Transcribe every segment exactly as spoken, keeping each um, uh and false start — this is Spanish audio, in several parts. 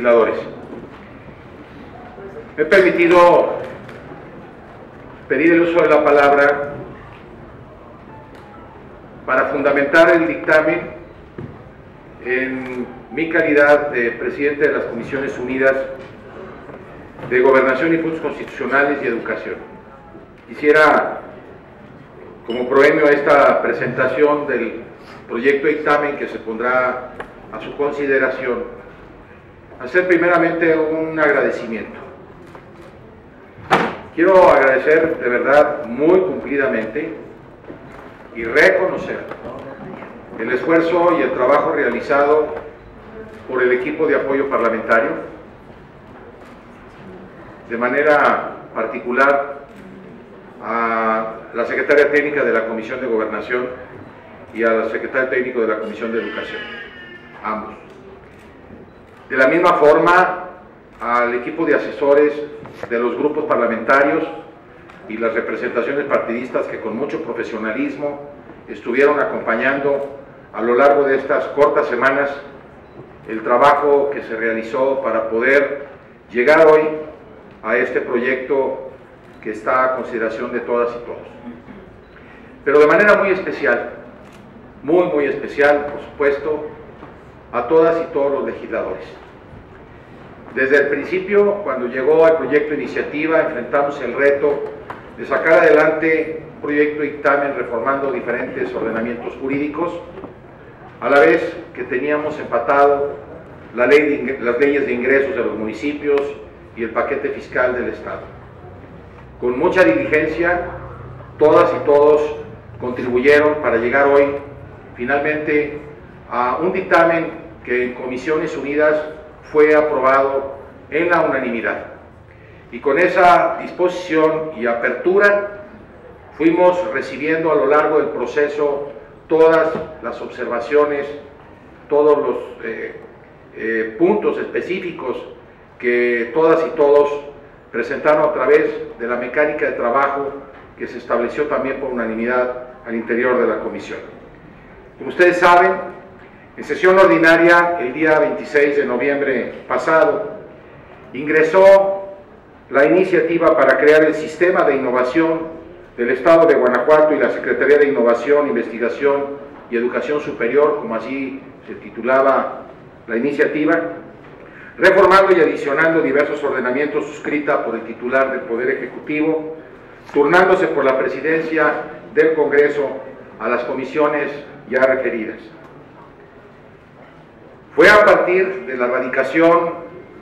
legisladores. Me he permitido pedir el uso de la palabra para fundamentar el dictamen en mi calidad de presidente de las Comisiones Unidas de Gobernación y Puntos Constitucionales y Educación. Quisiera, como proemio a esta presentación del proyecto de dictamen que se pondrá a su consideración, hacer primeramente un agradecimiento. Quiero agradecer de verdad muy cumplidamente y reconocer el esfuerzo y el trabajo realizado por el equipo de apoyo parlamentario, de manera particular a la secretaria técnica de la Comisión de Gobernación y al secretario técnico de la Comisión de Educación, ambos. De la misma forma, al equipo de asesores de los grupos parlamentarios y las representaciones partidistas que con mucho profesionalismo estuvieron acompañando a lo largo de estas cortas semanas el trabajo que se realizó para poder llegar hoy a este proyecto que está a consideración de todas y todos. Pero de manera muy especial, muy muy especial, por supuesto, a todas y todos los legisladores. Desde el principio, cuando llegó al proyecto de iniciativa, enfrentamos el reto de sacar adelante un proyecto de dictamen reformando diferentes ordenamientos jurídicos, a la vez que teníamos empatado la ley de, las leyes de ingresos de los municipios y el paquete fiscal del Estado. Con mucha diligencia, todas y todos contribuyeron para llegar hoy finalmente a un dictamen que en Comisiones Unidas fue aprobado en la unanimidad. Y con esa disposición y apertura fuimos recibiendo a lo largo del proceso todas las observaciones, todos los eh, eh, puntos específicos que todas y todos presentaron a través de la mecánica de trabajo que se estableció también por unanimidad al interior de la comisión. Como ustedes saben, en sesión ordinaria, el día veintiséis de noviembre pasado, ingresó la iniciativa para crear el Sistema de Innovación del Estado de Guanajuato y la Secretaría de Innovación, Investigación y Educación Superior, como así se titulaba la iniciativa, reformando y adicionando diversos ordenamientos suscrita por el titular del Poder Ejecutivo, turnándose por la presidencia del Congreso a las comisiones ya referidas. Fue a partir de la radicación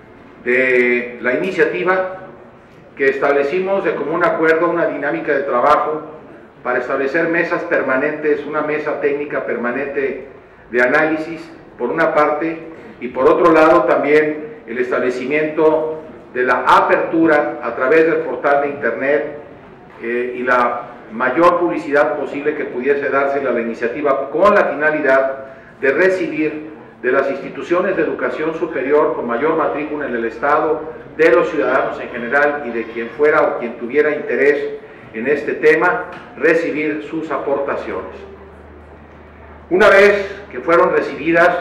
de la iniciativa que establecimos de común acuerdo una dinámica de trabajo para establecer mesas permanentes, una mesa técnica permanente de análisis, por una parte, y por otro lado también el establecimiento de la apertura a través del portal de internet eh, y la mayor publicidad posible que pudiese dársela a la iniciativa con la finalidad de recibir de las instituciones de educación superior con mayor matrícula en el Estado, de los ciudadanos en general y de quien fuera o quien tuviera interés en este tema, recibir sus aportaciones. Una vez que fueron recibidas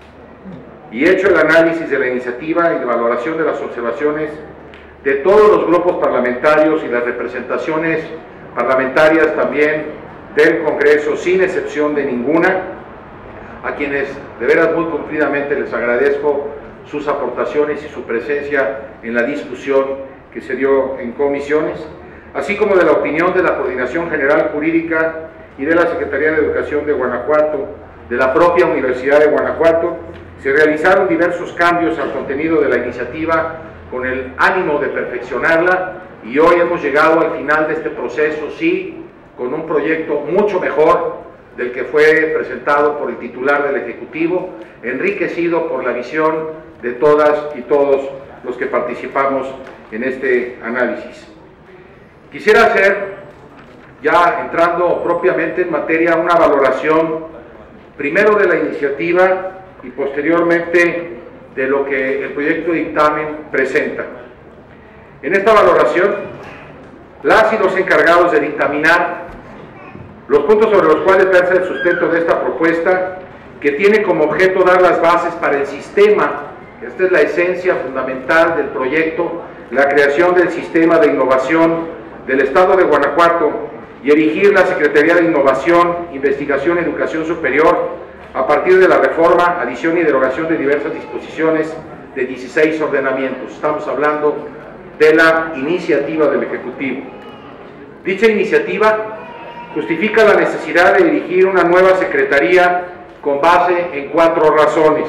y hecho el análisis de la iniciativa y la valoración de las observaciones de todos los grupos parlamentarios y las representaciones parlamentarias también del Congreso, sin excepción de ninguna, a quienes de veras muy cumplidamente les agradezco sus aportaciones y su presencia en la discusión que se dio en comisiones, así como de la opinión de la Coordinación General Jurídica y de la Secretaría de Educación de Guanajuato, de la propia Universidad de Guanajuato. Se realizaron diversos cambios al contenido de la iniciativa con el ánimo de perfeccionarla y hoy hemos llegado al final de este proceso, sí, con un proyecto mucho mejor del que fue presentado por el titular del Ejecutivo, enriquecido por la visión de todas y todos los que participamos en este análisis. Quisiera hacer, ya entrando propiamente en materia, una valoración primero de la iniciativa y posteriormente de lo que el proyecto de dictamen presenta. En esta valoración, las y los encargados de dictaminar los puntos sobre los cuales versa el sustento de esta propuesta, que tiene como objeto dar las bases para el sistema esta es la esencia fundamental del proyecto, la creación del sistema de innovación del Estado de Guanajuato y erigir la Secretaría de Innovación, Investigación y Educación Superior a partir de la reforma, adición y derogación de diversas disposiciones de dieciséis ordenamientos. Estamos hablando de la iniciativa del Ejecutivo. Dicha iniciativa justifica la necesidad de dirigir una nueva secretaría con base en cuatro razones.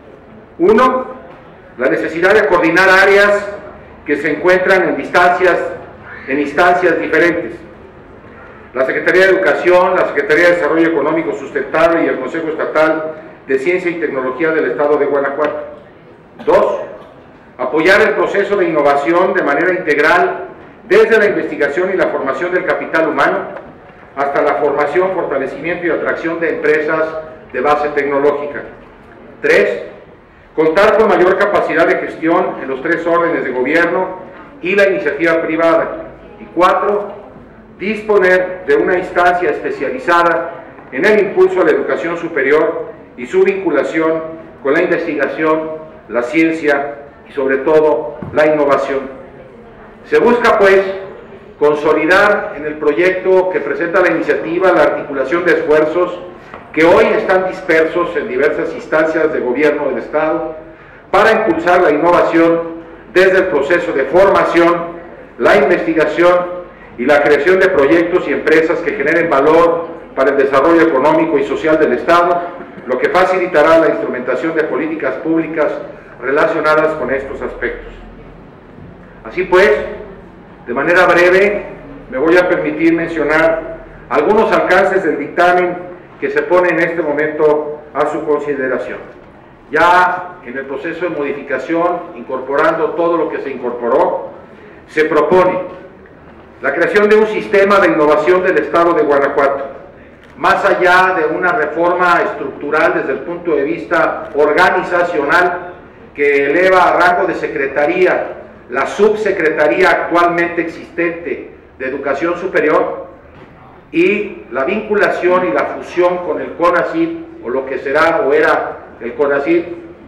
Uno, la necesidad de coordinar áreas que se encuentran en distancias, en instancias diferentes. La Secretaría de Educación, la Secretaría de Desarrollo Económico Sustentable y el Consejo Estatal de Ciencia y Tecnología del Estado de Guanajuato. Dos, apoyar el proceso de innovación de manera integral desde la investigación y la formación del capital humano hasta la formación, fortalecimiento y atracción de empresas de base tecnológica. Tres, contar con mayor capacidad de gestión en los tres órdenes de gobierno y la iniciativa privada. Y cuatro, disponer de una instancia especializada en el impulso a la educación superior y su vinculación con la investigación, la ciencia y sobre todo la innovación. Se busca pues consolidar en el proyecto que presenta la iniciativa la articulación de esfuerzos que hoy están dispersos en diversas instancias de gobierno del Estado para impulsar la innovación desde el proceso de formación, la investigación y la creación de proyectos y empresas que generen valor para el desarrollo económico y social del Estado, lo que facilitará la instrumentación de políticas públicas relacionadas con estos aspectos. Así pues, de manera breve, me voy a permitir mencionar algunos alcances del dictamen que se pone en este momento a su consideración. Ya en el proceso de modificación, incorporando todo lo que se incorporó, se propone la creación de un sistema de innovación del Estado de Guanajuato, más allá de una reforma estructural desde el punto de vista organizacional que eleva a rango de secretaría la subsecretaría actualmente existente de Educación Superior y la vinculación y la fusión con el CONACYT, o lo que será o era el CONACYT.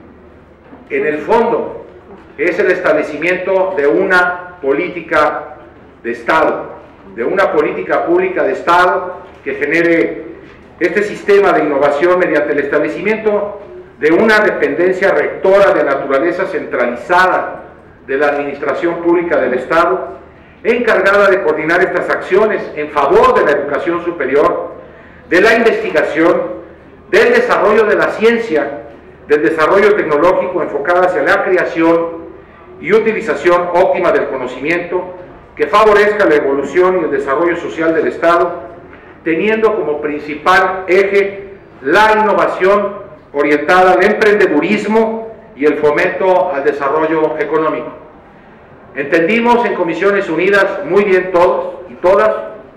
En el fondo es el establecimiento de una política de Estado, de una política pública de Estado que genere este sistema de innovación mediante el establecimiento de una dependencia rectora de naturaleza centralizada de la Administración Pública del Estado, encargada de coordinar estas acciones en favor de la educación superior, de la investigación, del desarrollo de la ciencia, del desarrollo tecnológico enfocado hacia la creación y utilización óptima del conocimiento, que favorezca la evolución y el desarrollo social del Estado, teniendo como principal eje la innovación orientada al emprendedurismo y el fomento al desarrollo económico. Entendimos en Comisiones Unidas, muy bien todos y todas,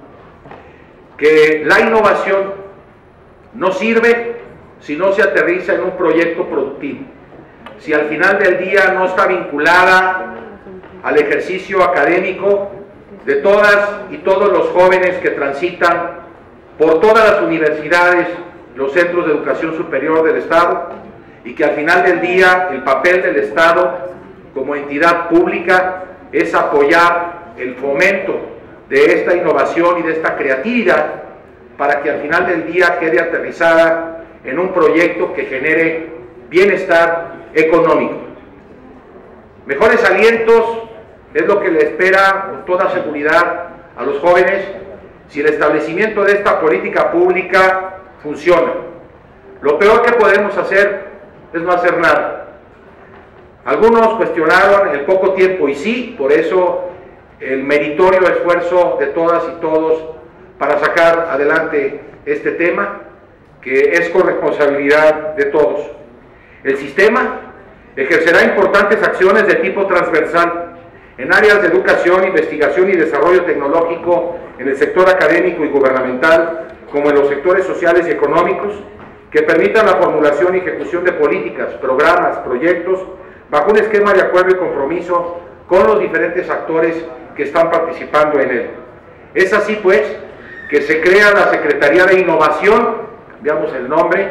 que la innovación no sirve si no se aterriza en un proyecto productivo, si al final del día no está vinculada al ejercicio académico de todas y todos los jóvenes que transitan por todas las universidades, los centros de educación superior del Estado, y que al final del día el papel del Estado como entidad pública es apoyar el fomento de esta innovación y de esta creatividad para que al final del día quede aterrizada en un proyecto que genere bienestar económico. Mejores alientos es lo que le espera con toda seguridad a los jóvenes si el establecimiento de esta política pública funciona. Lo peor que podemos hacer es no hacer nada. Algunos cuestionaron el poco tiempo, y sí, por eso el meritorio esfuerzo de todas y todos para sacar adelante este tema, que es corresponsabilidad de todos. El sistema ejercerá importantes acciones de tipo transversal en áreas de educación, investigación y desarrollo tecnológico, en el sector académico y gubernamental, como en los sectores sociales y económicos, que permitan la formulación y ejecución de políticas, programas, proyectos, bajo un esquema de acuerdo y compromiso con los diferentes actores que están participando en él. Es así, pues, que se crea la Secretaría de Innovación, veamos el nombre,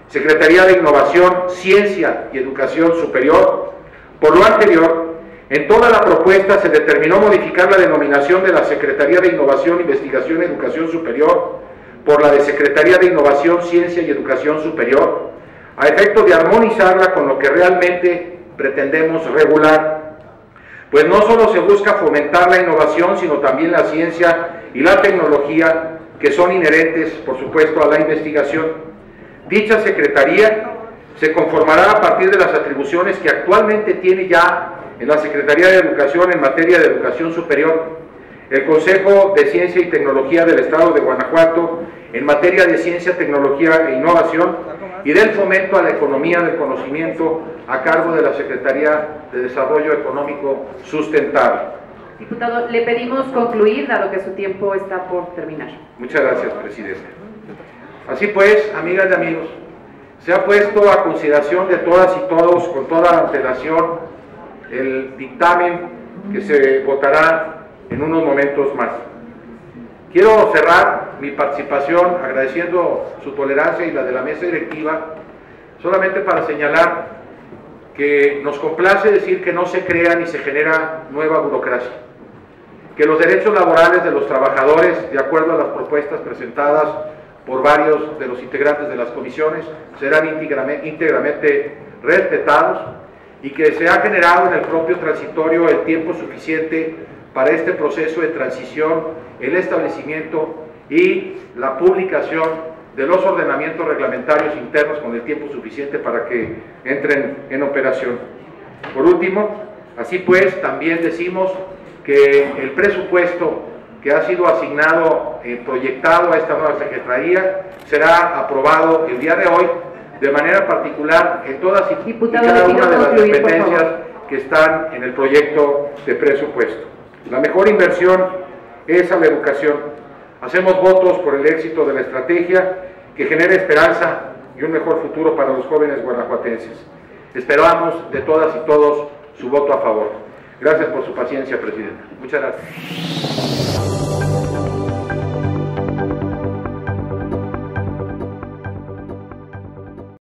Secretaría de Innovación, Ciencia y Educación Superior. Por lo anterior, en toda la propuesta se determinó modificar la denominación de la Secretaría de Innovación, Investigación y Educación Superior por la de Secretaría de Innovación, Ciencia y Educación Superior, a efecto de armonizarla con lo que realmente pretendemos regular, pues no solo se busca fomentar la innovación, sino también la ciencia y la tecnología que son inherentes, por supuesto, a la investigación. Dicha Secretaría se conformará a partir de las atribuciones que actualmente tiene ya en la Secretaría de Educación en materia de educación superior, el Consejo de Ciencia y Tecnología del Estado de Guanajuato en materia de ciencia, tecnología e innovación, y del fomento a la economía del conocimiento a cargo de la Secretaría de Desarrollo Económico Sustentable. Diputado, le pedimos concluir, dado que su tiempo está por terminar. Muchas gracias, Presidente. Así pues, amigas y amigos, se ha puesto a consideración de todas y todos, con toda antelación, el dictamen que se votará en unos momentos más. Quiero cerrar mi participación agradeciendo su tolerancia y la de la mesa directiva, solamente para señalar que nos complace decir que no se crea ni se genera nueva burocracia, que los derechos laborales de los trabajadores, de acuerdo a las propuestas presentadas por varios de los integrantes de las comisiones, serán íntegramente, íntegramente respetados, y que se ha generado en el propio transitorio el tiempo suficiente para este proceso de transición, el establecimiento y la publicación de los ordenamientos reglamentarios internos con el tiempo suficiente para que entren en operación. Por último, así pues, también decimos que el presupuesto que ha sido asignado, eh, proyectado a esta nueva Secretaría, será aprobado el día de hoy, de manera particular en todas y, Diputado, y cada una de las concluir, dependencias que están en el proyecto de presupuesto. La mejor inversión es a la educación. Hacemos votos por el éxito de la estrategia que genere esperanza y un mejor futuro para los jóvenes guanajuatenses. Esperamos de todas y todos su voto a favor. Gracias por su paciencia, Presidenta. Muchas gracias.